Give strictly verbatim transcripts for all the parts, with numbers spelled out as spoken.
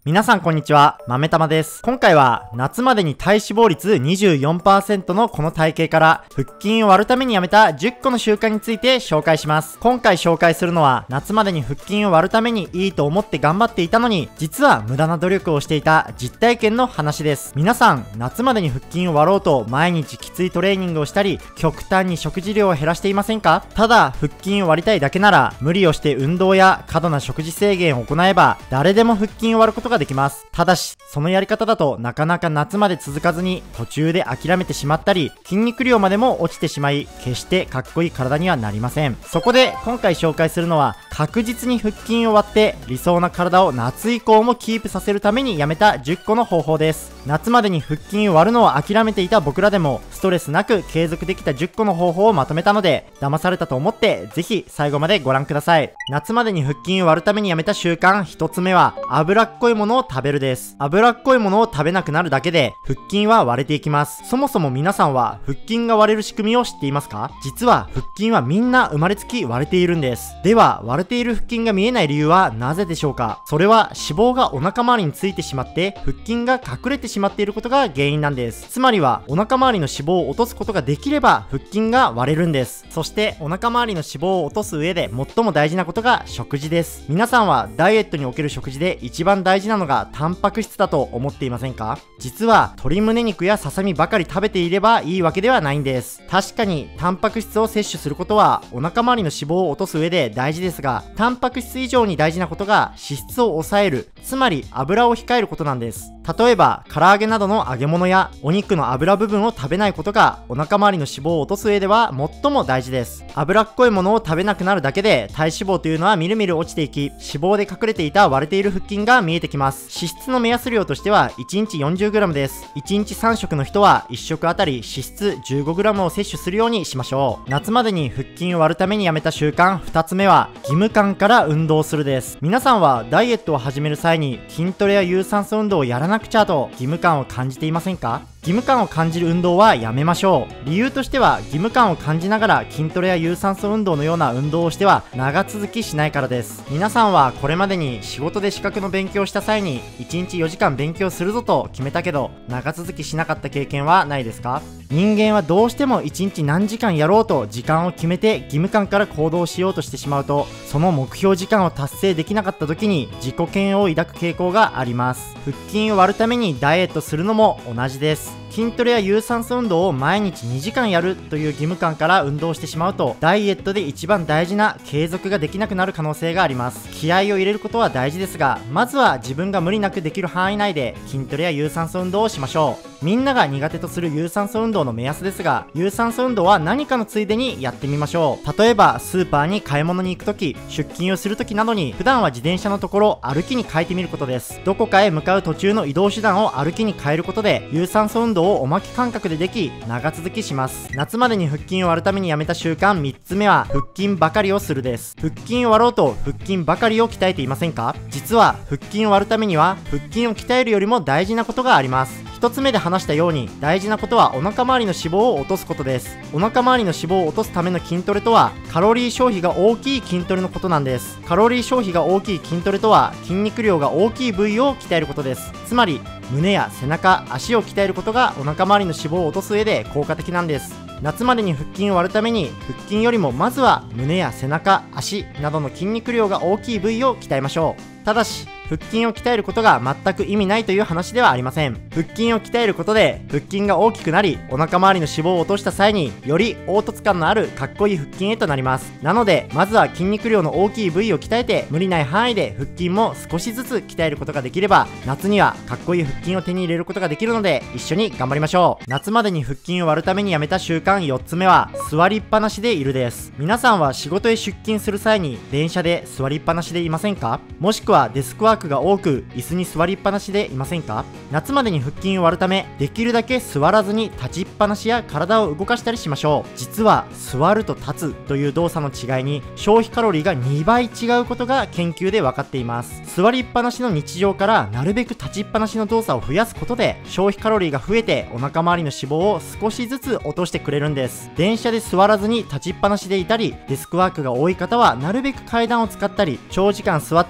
皆さんこんにちは、豆玉です。今回は夏までに体脂肪率 にじゅうよんパーセント のこの体型から腹筋を割るためにやめたじゅっこの習慣について紹介します。今回紹介するのは夏までに腹筋を割るためにいいと思って頑張っていたのに実は無駄な努力をしていた実体験の話です。皆さん夏までに腹筋を割ろうと毎日きついトレーニングをしたり極端に食事量を減らしていませんか？ただ腹筋を割りたいだけなら無理をして運動や過度な食事制限を行えば誰でも腹筋を割ることができます。ただしそのやり方だとなかなか夏まで続かずに途中で諦めてしまったり筋肉量までも落ちてしまい決してかっこいい体にはなりません。そこで今回紹介するのは確実に腹筋を割って理想な体を夏以降もキープさせるためにやめたじゅっこの方法です。夏までに腹筋を割るのを諦めていた僕らでもストレスなく継続できたじゅっこの方法をまとめたので騙されたと思ってぜひ最後までご覧ください。夏までに腹筋を割るためにやめた習慣ひとつめは脂っこいものを食べるです。脂っこいものを食べなくなるだけで腹筋は割れていきます。そもそも皆さんは腹筋が割れる仕組みを知っていますか？実は腹筋はみんな生まれつき割れているんです。では割れている腹筋が見えない理由はなぜでしょうか？それは脂肪がお腹周りについてしまって腹筋が隠れてしまっていることが原因なんです。つまりはお腹周りの脂肪を落とすことができれば腹筋が割れるんです。そしてお腹周りの脂肪を落とす上で最も大事なことが食事です。皆さんはダイエットにおける食事で一番大事なのがタンパク質だと思っていませんか？実は鶏胸肉やささみばかり食べていればいいわけではないんです。確かにタンパク質を摂取することはお腹周りの脂肪を落とす上で大事ですが、タンパク質以上に大事なことが脂質を抑える、つまり油を控えることなんです。例えば唐揚げなどの揚げ物やお肉の油部分を食べないことがお腹周りの脂肪を落とす上では最も大事です。脂っこいものを食べなくなるだけで体脂肪というのはみるみる落ちていき、脂肪で隠れていた割れている腹筋が見えてきます。脂質の目安量としてはいちにち よんじゅうグラム です。いちにちさん食の人はいっ食あたり脂質 じゅうごグラム を摂取するようにしましょう。夏までに腹筋を割るためにやめた習慣ふたつめは義務感から運動するです。皆さんはダイエットを始める際に筋トレや有酸素運動をやらなくちゃと義務感を感じていませんか？義務感を感じる運動はやめましょう。理由としては義務感を感じながら筋トレや有酸素運動のような運動をしては長続きしないからです。皆さんはこれまでに仕事で資格の勉強をした際にいちにちよじかん勉強するぞと決めたけど長続きしなかった経験はないですか？人間はどうしてもいちにち何時間やろうと時間を決めて義務感から行動しようとしてしまうと、その目標時間を達成できなかった時に自己嫌悪を抱く傾向があります。腹筋を割るためにダイエットするのも同じです。筋トレや有酸素運動を毎日にじかんやるという義務感から運動してしまうとダイエットで一番大事な継続ができなくなる可能性があります。気合を入れることは大事ですが、まずは自分が無理なくできる範囲内で筋トレや有酸素運動をしましょう。みんなが苦手とする有酸素運動の目安ですが、有酸素運動は何かのついでにやってみましょう。例えばスーパーに買い物に行くとき、出勤をするときなどに普段は自転車のところ歩きに変えてみることです。どこかへ向かう途中の移動手段を歩きに変えることで有酸素運動をおまけ感覚ででき長続きします。夏までに腹筋を割るためにやめた習慣みっつめは腹筋ばかりをするです。腹筋を割ろうと腹筋ばかりを鍛えていませんか？実は腹筋を割るためには腹筋を鍛えるよりも大事なことがあります。ひとつめで話したように大事なことはお腹周りの脂肪を落とすことです。お腹周りの脂肪を落とすための筋トレとはカロリー消費が大きい筋トレのことなんです。カロリー消費が大きい筋トレとは筋肉量が大きい部位を鍛えることです。つまり胸や背中、足を鍛えることがお腹周りの脂肪を落とす上で効果的なんです。夏までに腹筋を割るために腹筋よりもまずは胸や背中、足などの筋肉量が大きい部位を鍛えましょう。ただし腹筋を鍛えることが全く意味ないという話ではありません。腹筋を鍛えることで腹筋が大きくなりお腹周りの脂肪を落とした際により凹凸感のあるかっこいい腹筋へとなります。なのでまずは筋肉量の大きい部位を鍛えて無理ない範囲で腹筋も少しずつ鍛えることができれば夏にはかっこいい腹筋を手に入れることができるので一緒に頑張りましょう。夏までに腹筋を割るためにやめた習慣よっつめは座りっぱなしでいるです。皆さんは仕事へ出勤する際に電車で座りっぱなしでいませんか？もしくはデスクワークが多く椅子に座りっぱなしでいませんか？夏までに腹筋を割るためできるだけ座らずに立ちっぱなしや体を動かしたりしましょう。実は座ると立つという動作の違いに消費カロリーがにばい違うことが研究で分かっています。座りっぱなしの日常からなるべく立ちっぱなしの動作を増やすことで消費カロリーが増えてお腹周りの脂肪を少しずつ落としてくれるんです。電車で座らずに立ちっぱなしでいたりデスクワークが多い方はなるべく階段を使ったり長時間座っている場合は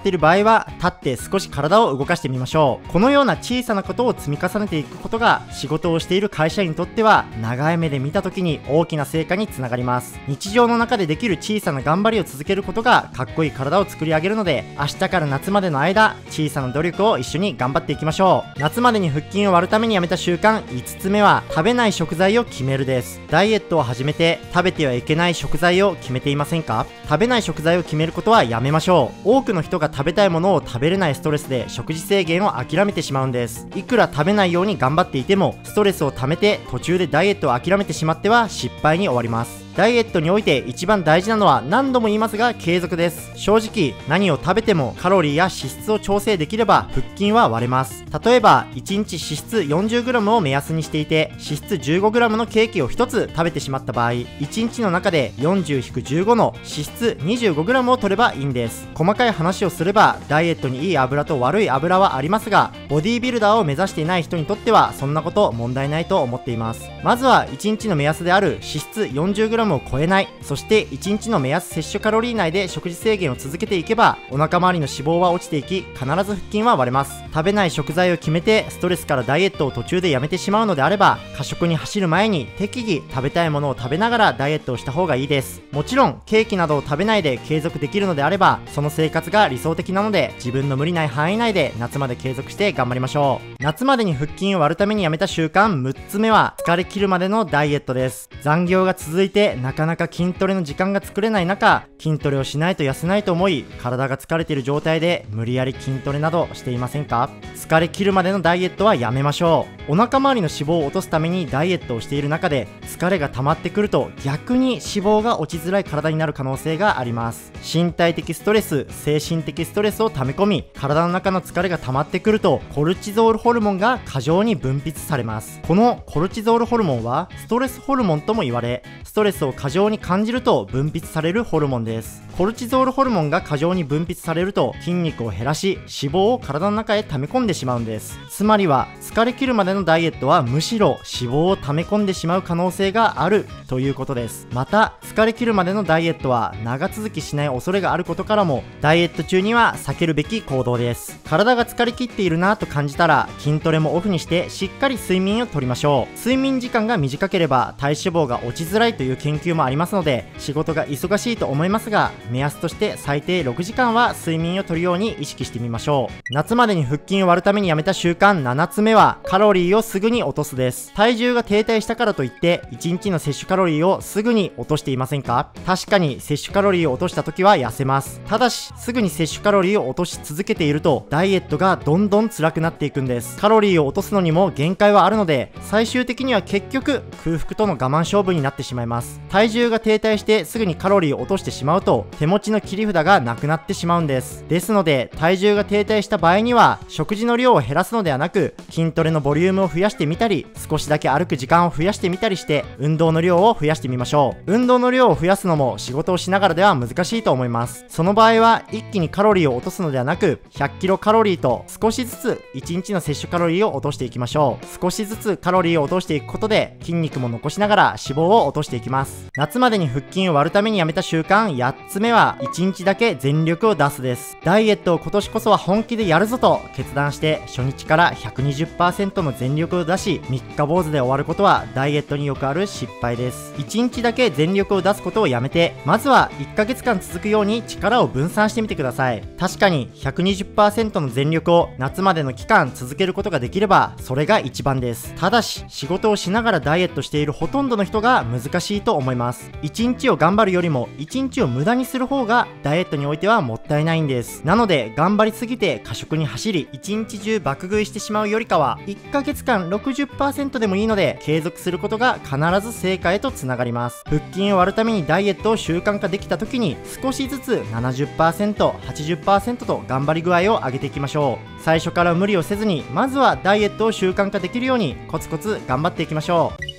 は立って少し体を動かしてみましょう。このような小さなことを積み重ねていくことが仕事をしている会社員にとっては長い目で見た時に大きな成果につながります。日常の中でできる小さな頑張りを続けることがかっこいい体を作り上げるので、明日から夏までの間小さな努力を一緒に頑張っていきましょう。夏までに腹筋を割るためにやめた習慣いつつめは食べない食材を決めるです。ダイエットを始めて食べてはいけない食材を決めていませんか？食べない食材を決めることはやめましょう。多くの人が食べたいものを食べれないストレスで食事制限を諦めてしまうんです。いくら食べないように頑張っていてもストレスを溜めて途中でダイエットを諦めてしまっては失敗に終わります。ダイエットにおいて一番大事なのは何度も言いますが継続です。正直何を食べてもカロリーや脂質を調整できれば腹筋は割れます。例えばいちにち脂質 よんじゅうグラム を目安にしていて脂質 じゅうごグラム のケーキをひとつ食べてしまった場合、いちにちの中で よんじゅうじゅうご の脂質 にじゅうごグラム を取ればいいんです。細かい話をすればダイエットにいい油と悪い油はありますが、ボディービルダーを目指していない人にとってはそんなこと問題ないと思っています。まずはいちにちの目安である脂質 よんじゅうグラム を超えない、そしていちにちの目安摂取カロリー内で食事制限を続けていけばお腹周りの脂肪は落ちていき、必ず腹筋は割れます。食べない食材を決めてストレスからダイエットを途中でやめてしまうのであれば、過食に走る前に適宜食べたいものを食べながらダイエットをした方がいいです。もちろんケーキなどを食べないで継続できるのであればその生活が理想的なので、自分の無理ない範囲内で夏まで継続して頑張りましょう。夏までに腹筋を割るためにやめた習慣むっつめは疲れ切るまでのダイエットです。残業が続いてなかなか筋トレの時間が作れない中、筋トレをしないと痩せないと思い体が疲れている状態で無理やり筋トレなどしていませんか？疲れ切るまでのダイエットはやめましょう。お腹周りの脂肪を落とすためにダイエットをしている中で疲れが溜まってくると逆に脂肪が落ちづらい体になる可能性があります。身体的ストレス、精神的ストレスを溜め込み体の中の疲れが溜まってくるとコルチゾールホルモンが過剰に分泌されます。このコルチゾールホルモンはストレスホルモンとも言われ、ストレスを過剰に感じると分泌されるホルモンです。コルチゾールホルモンが過剰に分泌されると筋肉を減らし脂肪を体の中へ溜め込んでしまうんです。つまりは疲れ切るまでのダイエットはむしろ脂肪を溜め込んでしまう可能性があるということです。また疲れ切るまでのダイエットは長続きしない恐れがあることからもダイエット中には避けるべき行動です。体が疲れ切っているなと感じたら筋トレもオフにしてしっかり睡眠をとりましょう。睡眠時間が短ければ体脂肪が落ちづらいという研究もありますので、仕事が忙しいと思いますが目安として最低ろくじかんは睡眠をとるように意識してみましょう。夏までに腹筋を割るためにやめた習慣ななつめはカロリーをすぐに落とすです。体重が停滞したからといっていちにちの摂取カロリーをすぐに落としていませんか？確かに摂取カロリーを落とした時は痩せます。ただしすぐに摂取カロリーを落とし続けているとダイエットがどんどん辛くなっていくんです。カロリーを落とすのにも限界はあるので最終的には結局空腹との我慢勝負になってしまいます。体重が停滞してすぐにカロリーを落としてしまうと手持ちの切り札がなくなってしまうんです。ですので体重が停滞した場合には食事の量を減らすのではなく筋トレのボリュームを増やしてみたり少しだけ歩く時間を増やしてみたりして運動の量を増やしてみましょう。運動の量を増やすのも仕事をしながらでは難しいと思います。その場合は一気にカロリーを落とすのではなくひゃっキロカロリーと少しずついちにちの摂取カロリーを落としていきましょう。少しずつカロリーを落としていくことで筋肉も残しながら脂肪を落としていきます。夏までに腹筋を割るためにやめた習慣やっつめはいちにちだけ全力を出すです。ダイエットを今年こそは本気でやるぞと決断して初日から ひゃくにじゅっパーセント の全力を出しみっか坊主で終わることはダイエットによくある失敗です。いちにちだけ全力を出すことをやめてまずはいっかげつかん続くように力を分散してみてください。確かに ひゃくにじゅっパーセント の全力を夏までの期間続けることができればそれが一番です。ただし仕事をしながらダイエットしているほとんどの人が難しいと思います。いちにちを頑張るよりもいちにちを無駄にする方がダイエットにおいてはもったいないんです。なので頑張りすぎて過食に走りいちにち中爆食いしてしまうよりかはいっかげつかん ろくじゅっパーセント でもいいので継続することが必ず成果へとつながります。腹筋を割るためにダイエットを習慣化できた時に少しずつ ななじゅっパーセント、はちじゅっパーセント と頑張り具合を上げていきましょう。最初から無理をせずにまずはダイエットを習慣化できるようにコツコツ頑張っていきましょう。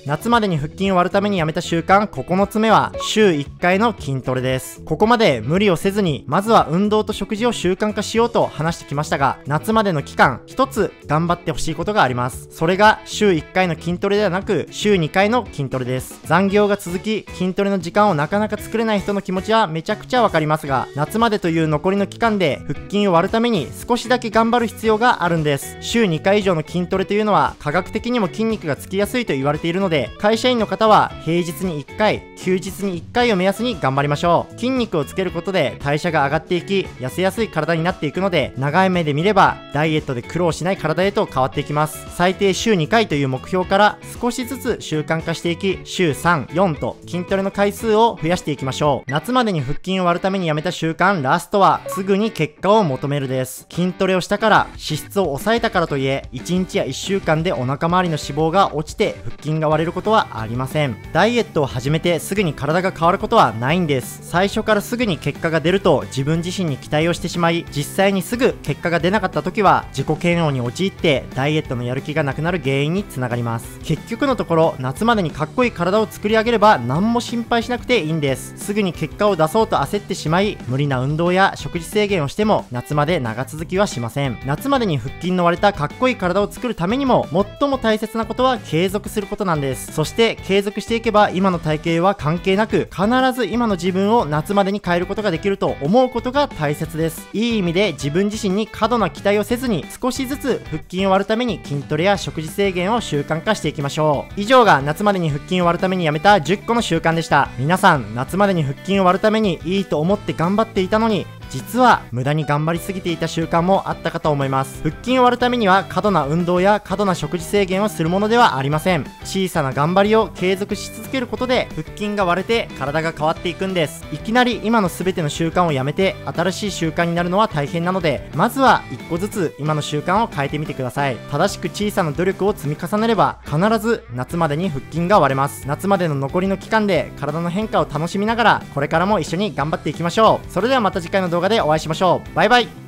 夏までに腹筋を割るためにやめた習慣ここのつめは週いっかいの筋トレです。ここまで無理をせずにまずは運動と食事を習慣化しようと話してきましたが、夏までの期間一つ頑張ってほしいことがあります。それが週いっかいの筋トレではなく週にかいの筋トレです。残業が続き筋トレの時間をなかなか作れない人の気持ちはめちゃくちゃわかりますが、夏までという残りの期間で腹筋を割るために少しだけ頑張る必要があるんです。週にかい以上の筋トレというのは科学的にも筋肉がつきやすいと言われているので、会社員の方は平日にいっかい休日にいっかいを目安に頑張りましょう。筋肉をつけることで代謝が上がっていき痩せやすい体になっていくので、長い目で見ればダイエットで苦労しない体へと変わっていきます。最低週にかいという目標から少しずつ習慣化していき、週さん、よんと筋トレの回数を増やしていきましょう。夏までに腹筋を割るためにやめた習慣ラストはすぐに結果を求めるです。筋トレをしたから脂質を抑えたからといえいちにちやいっしゅうかんでお腹周りの脂肪が落ちて腹筋が割れることはありません。ダイエットを始めてすぐに体が変わることはないんです。最初からすぐに結果が出ると自分自身に期待をしてしまい、実際にすぐ結果が出なかった時は自己嫌悪に陥ってダイエットのやる気がなくなる原因につながります。結局のところ夏までにかっこいい体を作り上げれば何も心配しなくていいんです。すぐに結果を出そうと焦ってしまい無理な運動や食事制限をしても夏まで長続きはしません。夏までに腹筋の割れたかっこいい体を作るためにも最も大切なことは継続することなんです。そして継続していけば今の体型は関係なく必ず今の自分を夏までに変えることができると思うことが大切です。いい意味で自分自身に過度な期待をせずに少しずつ腹筋を割るために筋トレや食事制限を習慣化していきましょう。以上が夏までに腹筋を割るためにやめたじゅっこの習慣でした。皆さん夏までに腹筋を割るためにいいと思って頑張っていたのに実は無駄に頑張りすぎていた習慣もあったかと思います。腹筋を割るためには過度な運動や過度な食事制限をするものではありません。小さな頑張りを継続し続けることで腹筋が割れて体が変わっていくんです。いきなり今の全ての習慣をやめて新しい習慣になるのは大変なので、まずはいっこずつ今の習慣を変えてみてください。正しく小さな努力を積み重ねれば必ず夏までに腹筋が割れます。夏までの残りの期間で体の変化を楽しみながらこれからも一緒に頑張っていきましょう。それではまた次回の動画でお会いしましょう。バイバイ。